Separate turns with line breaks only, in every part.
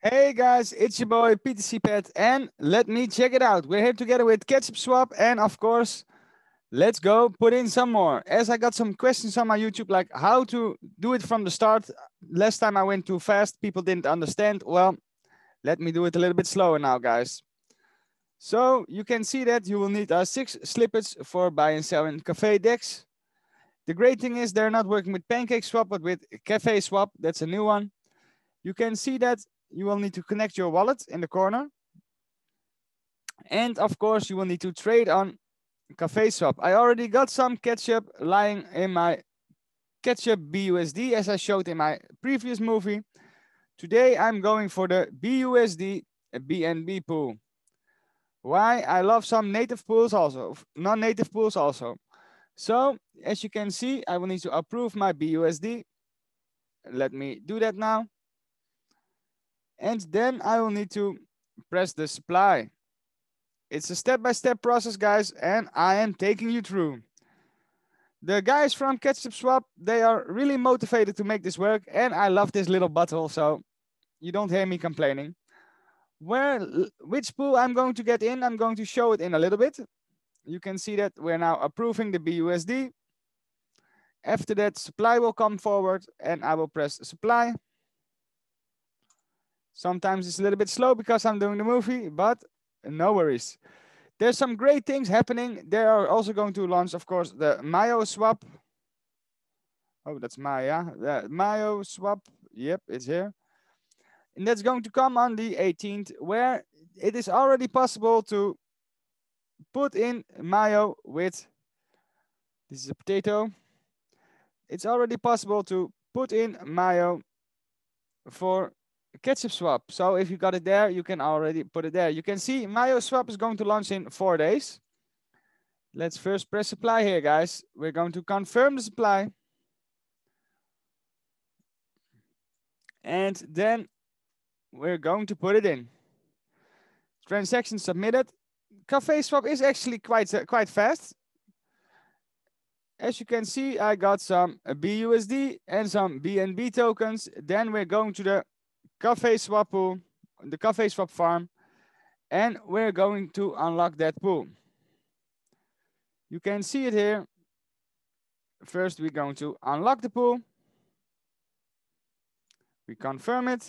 Hey guys, it's your boy PTC Pet, and let me check it out. We're here together with Ketchup Swap, and of course, let's go put in some more. As I got some questions on my YouTube, like how to do it from the start. Last time I went too fast, people didn't understand. Well, let me do it a little bit slower now, guys. So you can see that you will need 6 slippets for buy and sell in Cafe Dex. The great thing is they're not working with Pancake Swap, but with Cafe Swap. That's a new one. You can see that you will need to connect your wallet in the corner. And of course, you will need to trade on Cafe Swap. I already got some ketchup lying in my ketchup BUSD as I showed in my previous movie. Today, I'm going for the BUSD BNB pool. Why? I love some native pools also, non-native pools also. So, as you can see, I will need to approve my BUSD. Let me do that now. And then I will need to press the supply. It's a step-by-step process, guys, and I am taking you through. The guys from Ketchup Swap, they are really motivated to make this work, and I love this little bottle, so you don't hear me complaining. Which pool I'm going to get in, I'm going to show it in a little bit. You can see that we're now approving the BUSD. After that, supply will come forward, and I will press supply. Sometimes it's a little bit slow because I'm doing the movie, but no worries. There's some great things happening. They are also going to launch, of course, the Mayo swap. Oh, that's Maya. The Mayo swap. Yep, it's here. And that's going to come on the 18th, where it is already possible to put in Mayo with, this is a potato. It's already possible to put in Mayo for Ketchup Swap. So if you got it there, you can already put it there. You can see Mayo Swap is going to launch in 4 days. Let's first press supply here, guys. We're going to confirm the supply. And then we're going to put it in. Transaction submitted. Cafe Swap is actually quite fast. As you can see, I got some BUSD and some BNB tokens. Then we're going to the Cafe Swap pool, the Cafe Swap farm, and we're going to unlock that pool. You can see it here. First, we're going to unlock the pool. We confirm it.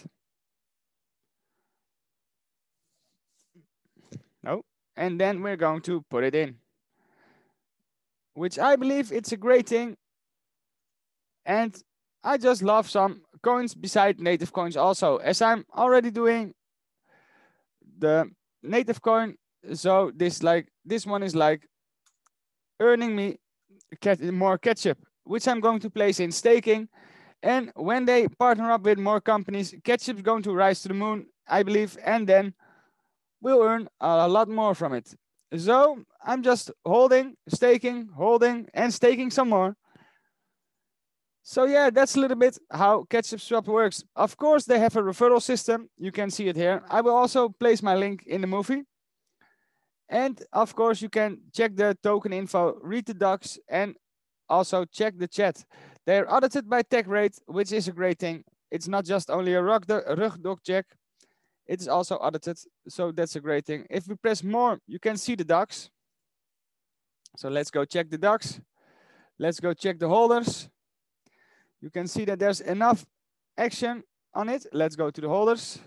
No. And then we're going to put it in, which I believe it's a great thing. And I just love some coins beside native coins also, as I'm already doing the native coin. So this one is like earning me more ketchup, which I'm going to place in staking. And when they partner up with more companies, ketchup's going to rise to the moon, I believe, and then we'll earn a lot more from it. So I'm just holding, and staking some more. So yeah, that's a little bit how Ketchup Swap works. Of course, they have a referral system. You can see it here. I will also place my link in the movie. And of course, you can check the token info, read the docs, and also check the chat. They're audited by TechRate, which is a great thing. It's not just only a rugdoc check. It is also audited, so that's a great thing. If we press more, you can see the docs. So let's go check the docs. Let's go check the holders. You can see that there's enough action on it. Let's go to the holders.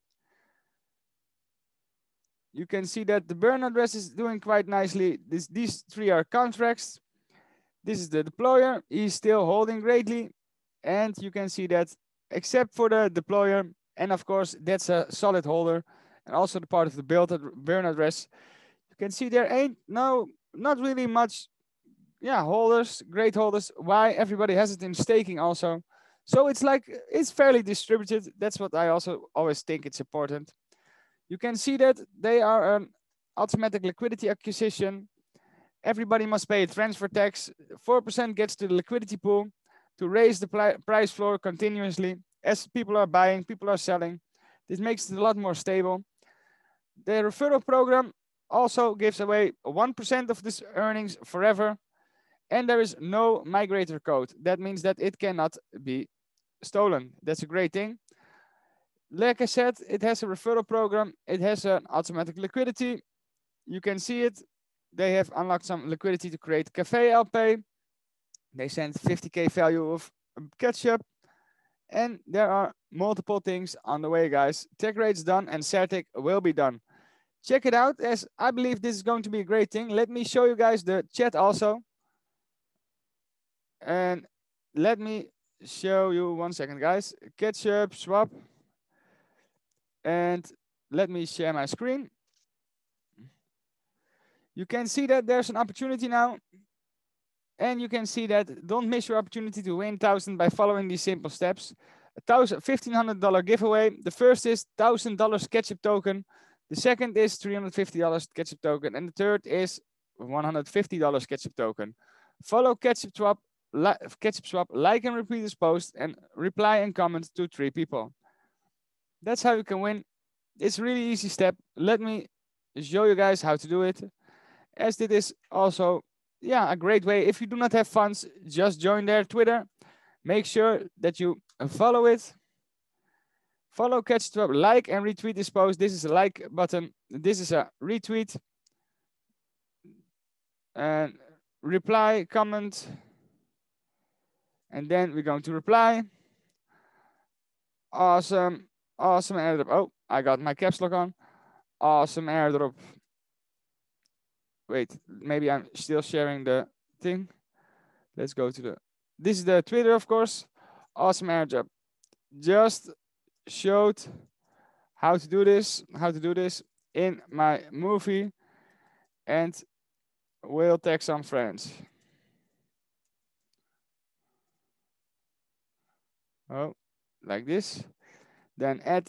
You can see that the burn address is doing quite nicely. These 3 are contracts. This is the deployer. He's still holding greatly. And you can see that except for the deployer, and of course, that's a solid holder, and also the part of the burn address. You can see there ain't not really much, holders, great holders. Why? Everybody has it in staking also. So it's fairly distributed. That's what I also always think it's important. You can see that they are an automatic liquidity acquisition. Everybody must pay a transfer tax. 4% gets to the liquidity pool to raise the price floor continuously. As people are buying, people are selling. This makes it a lot more stable. The referral program also gives away 1% of this earnings forever. And there is no migrator code. That means that it cannot be stolen. That's a great thing. like I said, it has a referral program. It has an automatic liquidity. You can see it. They have unlocked some liquidity to create Cafe LP. They sent 50k value of ketchup. And there are multiple things on the way, guys. Tech rate's done and Certic will be done. Check it out, as I believe this is going to be a great thing. Let me show you guys the chat also. And let me show you 1 second, guys. Ketchup swap. And let me share my screen. You can see that there's an opportunity now. And you can see that don't miss your opportunity to win 1,000 by following these simple steps. $1,500 giveaway. The first is $1,000 ketchup token. The second is $350 ketchup token. And the third is $150 ketchup token. Follow Ketchup Swap, like and repeat this post, and reply and comment to 3 people. That's how you can win. It's a really easy step. Let me show you guys how to do it. As it is also, yeah, a great way. If you do not have funds, just join their Twitter. Make sure that you follow it. Follow Ketchup Swap, like and retweet this post. This is a like button. This is a retweet. And reply, comment. And then we're going to reply. Awesome. Awesome airdrop. Oh, I got my caps lock on. Awesome airdrop. Wait, maybe I'm still sharing the thing. Let's go to the, this is the Twitter, of course. Awesome airdrop. Just showed how to do this in my movie, and we'll tag some friends. Oh, like this. Then add.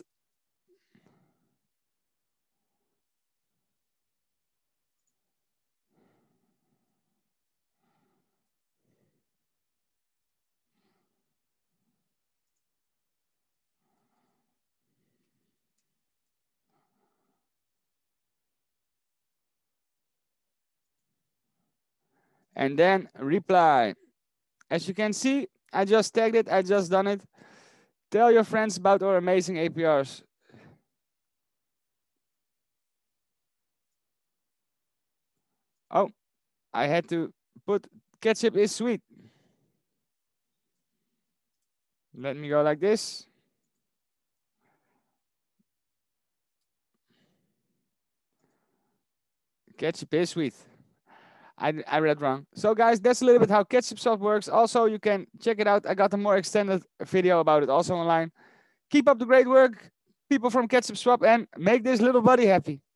And then reply. As you can see, I just tagged it. I just done it. Tell your friends about our amazing APRs. Oh, I had to put ketchup is sweet. Let me go like this. Ketchup is sweet. I read wrong. So guys, that's a little bit how Ketchup Swap works. Also, you can check it out. I got a more extended video about it also online. Keep up the great work, people from Ketchup Swap, and make this little buddy happy.